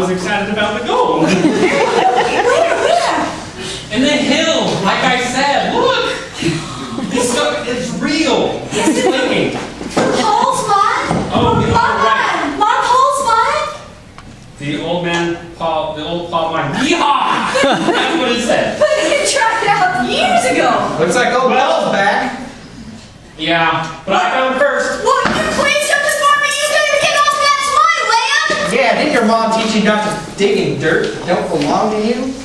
was excited about the gold. In the hill, like I said, look! This stuff is real. It's clicking. Whole spot? Oh, the right. One whole spot? The old Paul mine. Yeehaw! That's what it said. But you tried it out years ago. Looks like old Bell's back. Yeah, but I found first. Well, you please come this morning. You couldn't get off that smile, Leia. Yeah, didn't your mom teach you not to dig in dirt that don't belong to you?